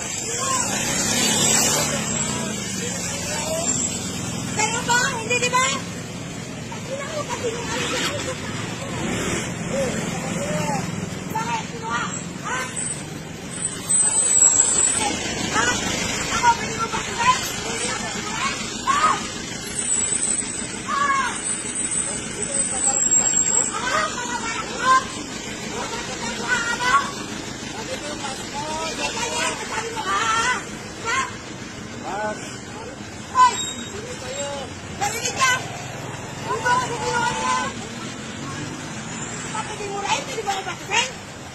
Kaya ba? Hindi, di ba? Kailangan mo kasi yung ano ko. Bakit? Sino ka? Ha? Ha? Ako, pwede mo ba sila? Hindi ako sila? Ha? Ha? Ha? Mga barak mo? Hindi kanya, sasabi mo, ha? Ha? Hoy! Narinig ka! Ano ba? Nagkinuha niya! Bakit di mo rin? Pwede ba ako batasin?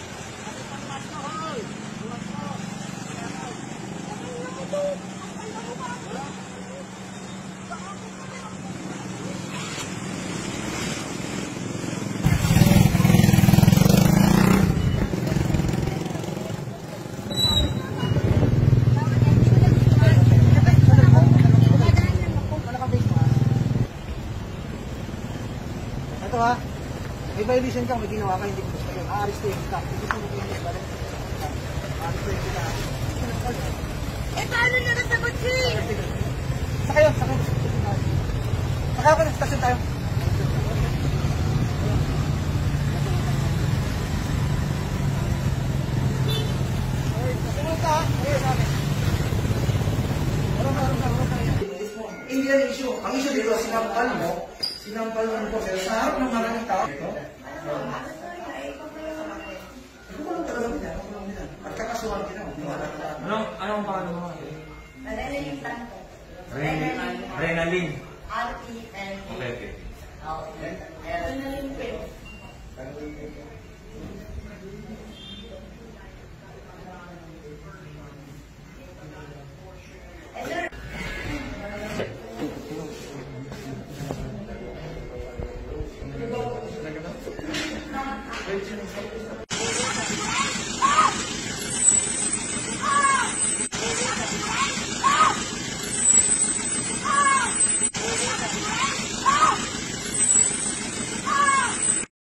Ito ha, may violation ka, may ginawa ka, hindi mo gusto yun. Aarestuhin kita. Hindi gusto mo yun, balik. Aarestuhin kita. Eh, paano na nasagot siya? Sakay yun, sakay. Sakay ako na, stasyon tayo. Sumunod ka ha, ayun sa akin. Hindi yan issue. Ang issue dito, sinampal mo po sila sa harap ng maraming tao. Ito? Ito ko lang talaga niya. At kakasuhan din ako. Anong pangalan mo? Renaline Tanto. Renaline. R-E-N-A. Okay. Renaline Tanto.